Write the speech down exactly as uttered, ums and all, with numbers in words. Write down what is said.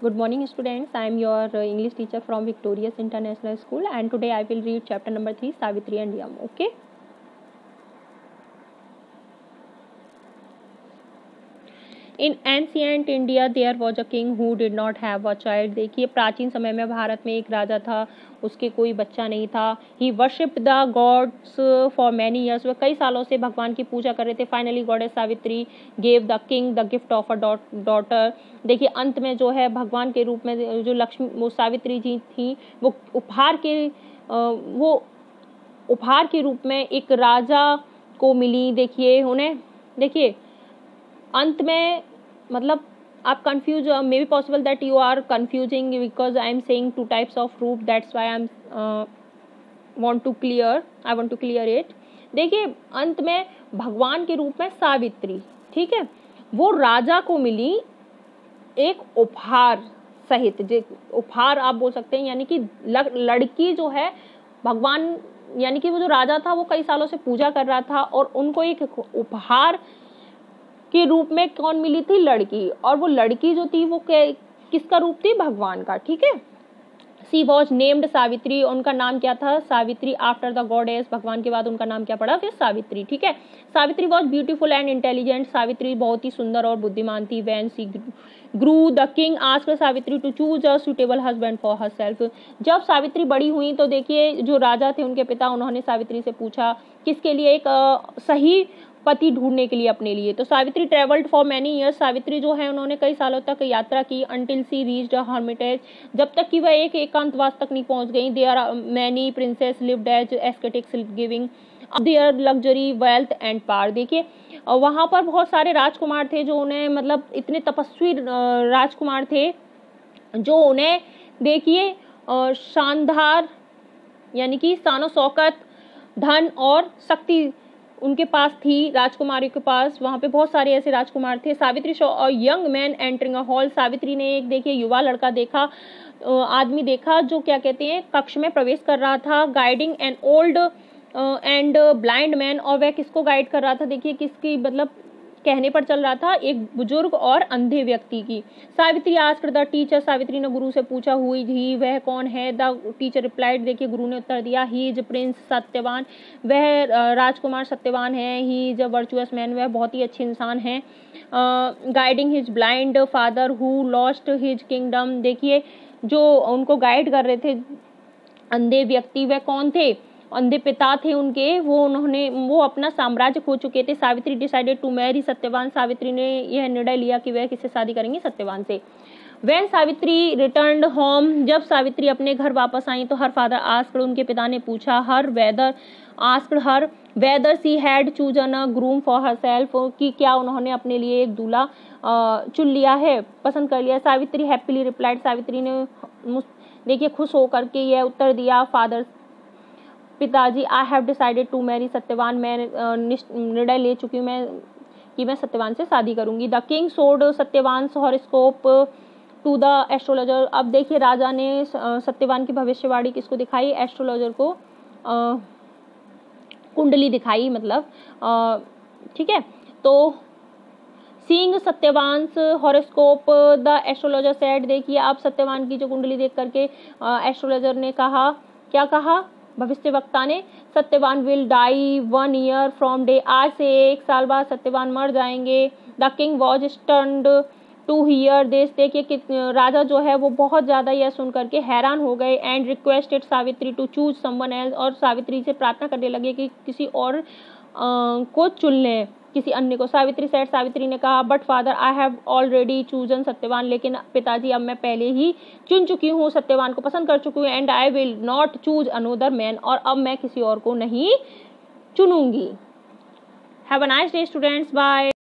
Good morning students, I am your uh, English teacher from Victorious International School, and today I will read chapter number three, Savitri and Yam. Okay. In ancient India there was a king who did not have a child. देखिए प्राचीन समय में भारत में एक राजा था, उसके कोई बच्चा नहीं था. He worshipped the gods for many years. वह कई सालों से भगवान की पूजा कर रहे थे. Finally goddess Savitri gave the king the gift of a daughter. देखिए अंत में जो है भगवान के रूप में जो लक्ष्मी वो सावित्री जी थी, वो उपहार के वो उपहार के रूप में एक राजा को मिली. देखिए उन्हें देखिए अंत में मतलब आप confuse may be possible that you are confusing because I am saying two types of रूप, that's why I am want to clear I want to clear it. देखिए अंत में भगवान के रूप में सावित्री, ठीक है, वो राजा को मिली एक उपहार सहित. जो उपहार आप बोल सकते हैं, यानी कि लड़की जो है भगवान, यानी कि वो जो राजा था वो कई सालों से पूजा कर रहा था और उनको एक उपहार के रूप में कौन मिली थी? लड़की. और वो लड़की जो थी वो किसका रूप थी? भगवान का. ठीक है. She was named Savitri. उनका नाम क्या था? सावित्री. आफ्टर द गॉडेस, भगवान के बाद उनका नाम क्या पड़ा? फिर सावित्री. ठीक है. Savitri was beautiful and intelligent. Savitri बहुत ही सुंदर और बुद्धिमान थी. When she grew the king asked Savitri to choose a suitable husband for herself. जब सावित्री बड़ी हुई तो देखिए जो राजा थे उनके पिता, उन्होंने सावित्री से पूछा किसके लिए? एक uh, सही पति ढूंढने के लिए अपने लिए. तो Savitri travelled for many years. Savitri जो है उन्होंने कई सालों तक यात्रा की. Until she reached a hermitage, जब तक कि वह एक एकांतवास तक नहीं पहुंच गई. There are many princes lived as ascetics giving their luxury wealth and power. देखिए वहां पर बहुत सारे राजकुमार थे जो उन्हें मतलब इतने तपस्वी राजकुमार थे जो उन्हें देखिए शानदार यानी कि शानो शौकत, धन और शक्ति उनके पास थी. राजकुमारी के पास वहां पे बहुत सारे ऐसे राजकुमार थे. Savitri saw a young man entering a hall. Savitri ने एक देखिए युवा लड़का देखा, आदमी देखा जो क्या कहते हैं कक्ष में प्रवेश कर रहा था. Guiding an old and blind man. और वह किसको गाइड कर रहा था? देखिए किसकी मतलब कहने पर चल रहा था? एक बुजुर्ग और अंधे व्यक्ति की. Savitri asked the teacher. Savitri ने गुरु से पूछा हुई ही वह कौन है? The teacher replied. देखिए गुरु ने उत्तर दिया ही इज प्रिंस सत्यवान. वह राजकुमार सत्यवान है. He is a virtuous man. वह बहुत ही अच्छे इंसान है. Guiding his blind father who lost his kingdom. देखिए जो उनको गाइड कर रहे थे अंधे व्यक्ति, वह कौन थे? अंधे पिता थे उनके. वो उन्होंने वो अपना साम्राज्य खो चुके थे. Savitri decided to marry Satyavan. Savitri ने यह निर्णय लिया कि वह किससे शादी करेंगी? सत्यवान से. When सावित्री रिटर्न्ड होम, जब सावित्री अपने घर वापस आई तो हर फादर आस्क्ड, उनके पिता ने पूछा her whether asked her whether she had chosen a groom for herself, कि क्या उन्होंने अपने लिए एक दूल्हा चुन लिया है, पसंद कर लिया. Savitri happily replied. सावित्री ने देखिए खुश होकर के यह उत्तर दिया. फादर पिताजी, I have decided to marry Satyavan. मैं निर्णय ले चुकी हूँ मैं कि मैं सत्यवान से शादी करूंगी. The king showed Satyavan horoscope to the astrologer. अब देखिए राजा ने सत्यवान की भविष्यवाणी किसको दिखाई? एस्ट्रोलॉजर को. आ, कुंडली दिखाई मतलब. ठीक है. तो seeing Satyavan's horoscope the astrologer said. देखिए आप सत्यवान की जो कुंडली देख करके एस्ट्रोलॉजर ने कहा, क्या कहा भविष्यवक्ता ने? Satyavan will die one year from day. आज से एक साल बाद सत्यवान मर जाएंगे. The king was stunned to hear this. देखिए कि राजा जो है वो बहुत ज्यादा यह सुन करके हैरान हो गए. And requested Savitri to choose someone else. और सावित्री से प्रार्थना करने लगे कि किसी और आ, को चुन लें, किसी अन्य को. सावित्री सेड. सावित्री ने कहा but father I have already chosen Satyavan. लेकिन पिताजी अब मैं पहले ही चुन चुकी हूँ, सत्यवान को पसंद कर चुकी हूँ. And I will not choose another man. और अब मैं किसी और को नहीं चुनूंगी. Have a nice day students. Bye.